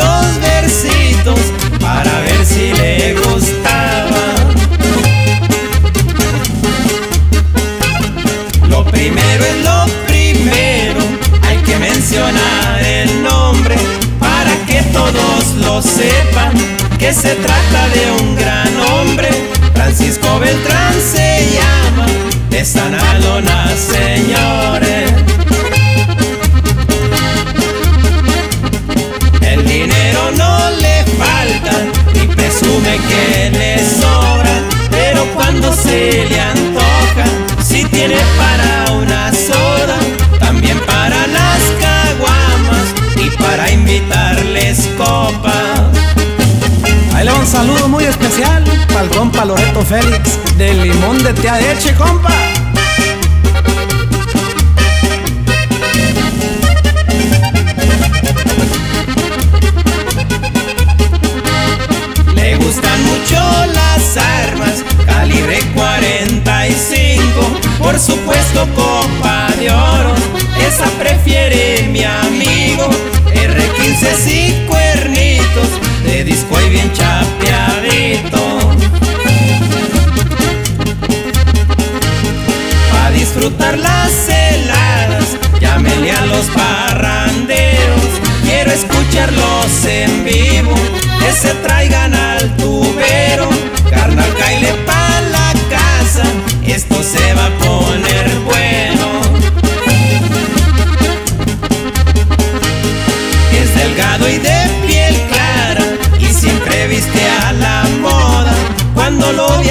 unos versitos para ver si le gustaba. Lo primero es lo primero, hay que mencionar el nombre para que todos lo sepan, que se trata de un gran hombre. Francisco Beltrán se llama, de San Alona, señores. El dinero no le falta, ni presume que le sobra, pero cuando se le antoja, si tiene para una soda, también para las caguamas y para invitarles copas. Ahí le va un saludo muy especial para el compa Loreto Félix, del Limón de Tía Eche, compa. Le gustan mucho las armas, calibre 45, por supuesto copa de oro, esa prefiere mi amigo. R15 y cuernitos, de disco y bien chapeadito. Pa' disfrutar las heladas, llámele a los parranderos, quiero escucharlos en vivo, que se traigan al tubero. Carnal, caile pa' la casa, esto se va a poner bueno. Es delgado y de piel clara, y siempre viste a la moda. Cuando lo